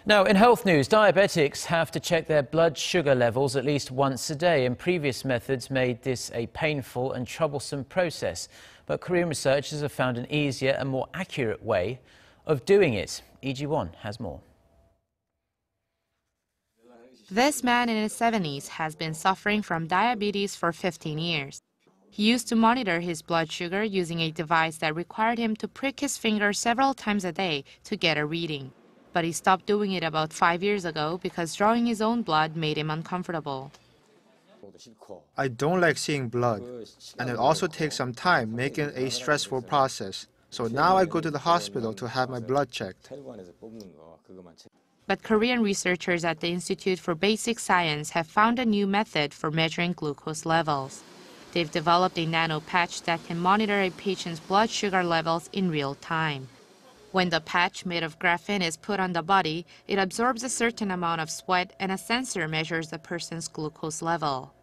Now, in health news, diabetics have to check their blood sugar levels at least once a day, and previous methods made this a painful and troublesome process. But Korean researchers have found an easier and more accurate way of doing it. Lee-ji-won has more. This man in his 70s has been suffering from diabetes for 15 years. He used to monitor his blood sugar using a device that required him to prick his finger several times a day to get a reading. But he stopped doing it about 5 years ago because drawing his own blood made him uncomfortable. I don't like seeing blood, and it also takes some time, making it a stressful process. So now I go to the hospital to have my blood checked. But Korean researchers at the Institute for Basic Science have found a new method for measuring glucose levels. They've developed a nanopatch that can monitor a patient's blood sugar levels in real time. When the patch made of graphene is put on the body, it absorbs a certain amount of sweat, and a sensor measures the person's glucose level.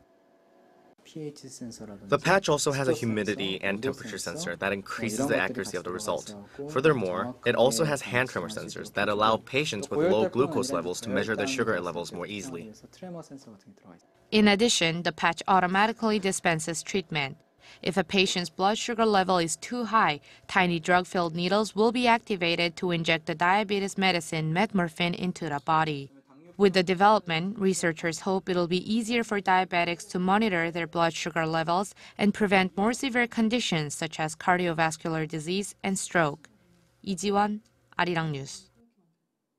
The patch also has a humidity and temperature sensor that increases the accuracy of the result. Furthermore, it also has hand tremor sensors that allow patients with low glucose levels to measure their sugar levels more easily. In addition, the patch automatically dispenses treatment. If a patient's blood sugar level is too high, tiny drug-filled needles will be activated to inject the diabetes medicine metmorphin into the body. With the development, researchers hope it'll be easier for diabetics to monitor their blood sugar levels and prevent more severe conditions such as cardiovascular disease and stroke. Lee-ji-won, Arirang News.